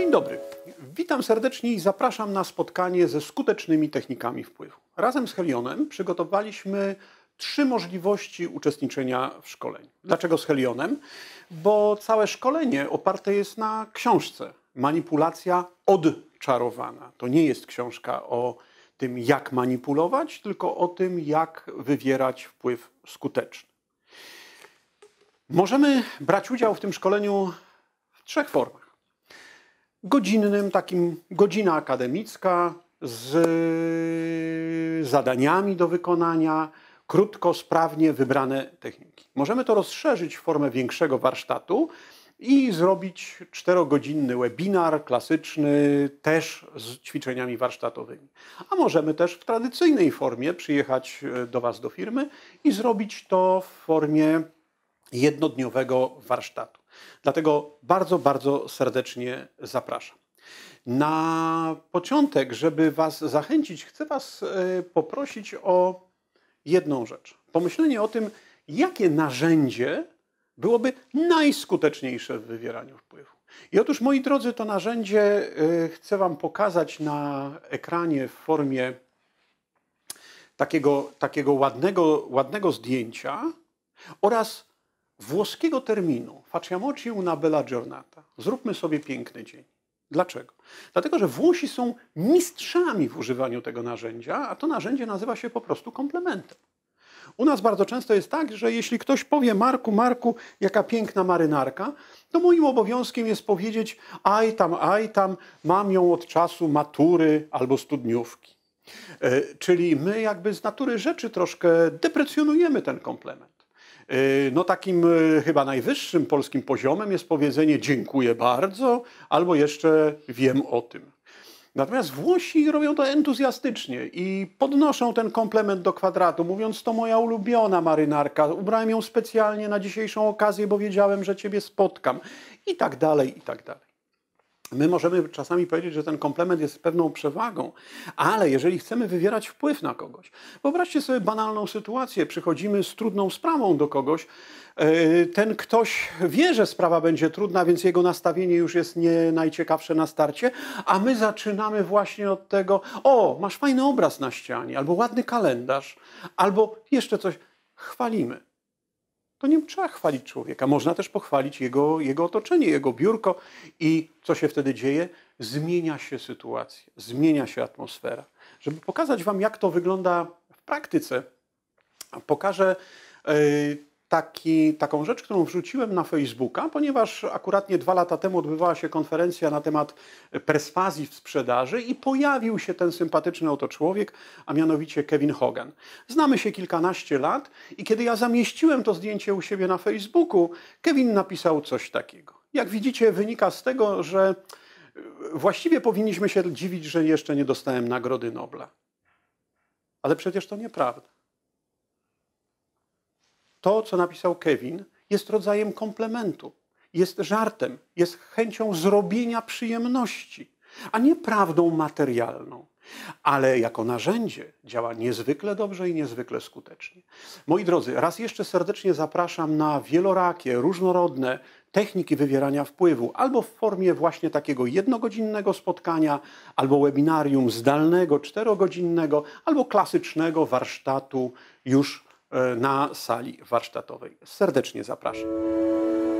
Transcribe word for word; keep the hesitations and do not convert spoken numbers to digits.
Dzień dobry. Witam serdecznie i zapraszam na spotkanie ze skutecznymi technikami wpływu. Razem z Helionem przygotowaliśmy trzy możliwości uczestniczenia w szkoleniu. Dlaczego z Helionem? Bo całe szkolenie oparte jest na książce Manipulacja odczarowana. To nie jest książka o tym, jak manipulować, tylko o tym, jak wywierać wpływ skuteczny. Możemy brać udział w tym szkoleniu w trzech formach. Godzinnym, takim godzina akademicka z zadaniami do wykonania, krótko, sprawnie wybrane techniki. Możemy to rozszerzyć w formę większego warsztatu i zrobić czterogodzinny webinar klasyczny też z ćwiczeniami warsztatowymi. A możemy też w tradycyjnej formie przyjechać do Was do firmy i zrobić to w formie jednodniowego warsztatu. Dlatego bardzo, bardzo serdecznie zapraszam. Na początek, żeby Was zachęcić, chcę Was poprosić o jedną rzecz. Pomyślenie o tym, jakie narzędzie byłoby najskuteczniejsze w wywieraniu wpływu. I otóż, moi drodzy, to narzędzie chcę Wam pokazać na ekranie w formie takiego, takiego ładnego, ładnego zdjęcia oraz włoskiego terminu Facciamoci una bella giornata. Zróbmy sobie piękny dzień. Dlaczego? Dlatego, że Włosi są mistrzami w używaniu tego narzędzia, a to narzędzie nazywa się po prostu komplementem. U nas bardzo często jest tak, że jeśli ktoś powie Marku, Marku, jaka piękna marynarka, to moim obowiązkiem jest powiedzieć aj tam, aj tam, mam ją od czasu matury albo studniówki. Yy, czyli my jakby z natury rzeczy troszkę deprecjonujemy ten komplement. No takim chyba najwyższym polskim poziomem jest powiedzenie dziękuję bardzo, albo jeszcze wiem o tym. Natomiast Włosi robią to entuzjastycznie i podnoszą ten komplement do kwadratu, mówiąc to moja ulubiona marynarka, ubrałem ją specjalnie na dzisiejszą okazję, bo wiedziałem, że Ciebie spotkam i tak dalej, i tak dalej. My możemy czasami powiedzieć, że ten komplement jest pewną przewagą, ale jeżeli chcemy wywierać wpływ na kogoś, wyobraźcie sobie banalną sytuację, przychodzimy z trudną sprawą do kogoś, ten ktoś wie, że sprawa będzie trudna, więc jego nastawienie już jest nie najciekawsze na starcie, a my zaczynamy właśnie od tego, o, masz fajny obraz na ścianie, albo ładny kalendarz, albo jeszcze coś, chwalimy. To nie trzeba chwalić człowieka. Można też pochwalić jego, jego otoczenie, jego biurko. I co się wtedy dzieje? Zmienia się sytuacja, zmienia się atmosfera. Żeby pokazać Wam, jak to wygląda w praktyce, pokażę yy, taki, taką rzecz, którą wrzuciłem na Facebooka, ponieważ akuratnie dwa lata temu odbywała się konferencja na temat perswazji w sprzedaży i pojawił się ten sympatyczny oto człowiek, a mianowicie Kevin Hogan. Znamy się kilkanaście lat i kiedy ja zamieściłem to zdjęcie u siebie na Facebooku, Kevin napisał coś takiego. Jak widzicie, wynika z tego, że właściwie powinniśmy się dziwić, że jeszcze nie dostałem Nagrody Nobla. Ale przecież to nieprawda. To, co napisał Kevin, jest rodzajem komplementu, jest żartem, jest chęcią zrobienia przyjemności, a nie prawdą materialną. Ale jako narzędzie działa niezwykle dobrze i niezwykle skutecznie. Moi drodzy, raz jeszcze serdecznie zapraszam na wielorakie, różnorodne techniki wywierania wpływu, albo w formie właśnie takiego jednogodzinnego spotkania, albo webinarium zdalnego, czterogodzinnego, albo klasycznego warsztatu już na sali warsztatowej. Serdecznie zapraszam.